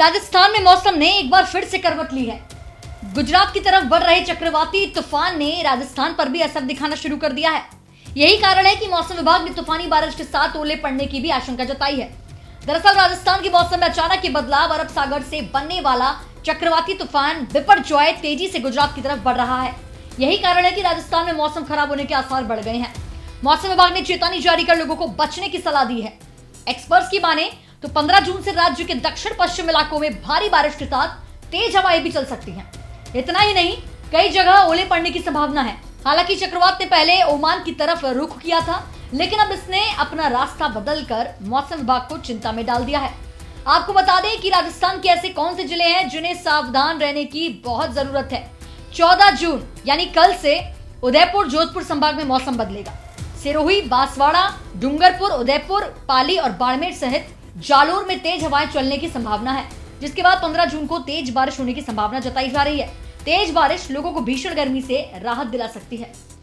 राजस्थान में मौसम ने एक बार फिर से करवट ली है। गुजरात की तरफ बढ़ रहे चक्रवाती तूफान ने राजस्थान पर भी असर दिखाना शुरू कर दिया है। यही कारण है कि मौसम विभाग ने तूफानी बारिश के साथ ओले पड़ने की भी आशंका जताई है। दरअसल राजस्थान के मौसम में अचानक ये बदलाव अरब सागर से बनने वाला चक्रवाती तूफान बिपरजॉय तेजी से गुजरात की तरफ बढ़ रहा है। यही कारण है कि राजस्थान में मौसम खराब होने के आसार बढ़ गए हैं। मौसम विभाग ने चेतावनी जारी कर लोगों को बचने की सलाह दी है। एक्सपर्ट्स की माने तो 15 जून से राज्य के दक्षिण पश्चिम इलाकों में भारी बारिश के साथ तेज हवाएं भी चल सकती हैं। इतना ही नहीं, कई जगह ओले पड़ने की संभावना है। हालांकि चक्रवात ने पहले ओमान की तरफ रुख किया था, लेकिन अब इसने अपना रास्ता बदलकर मौसम विभाग को चिंता में डाल दिया है। आपको बता दें कि राजस्थान के ऐसे कौन से जिले हैं जिन्हें सावधान रहने की बहुत जरूरत है। 14 जून यानी कल से उदयपुर जोधपुर संभाग में मौसम बदलेगा। सिरोही, बांसवाड़ा, डूंगरपुर, उदयपुर, पाली और बाड़मेर सहित जालोर में तेज हवाएं चलने की संभावना है, जिसके बाद 15 जून को तेज बारिश होने की संभावना जताई जा रही है। तेज बारिश लोगों को भीषण गर्मी से राहत दिला सकती है।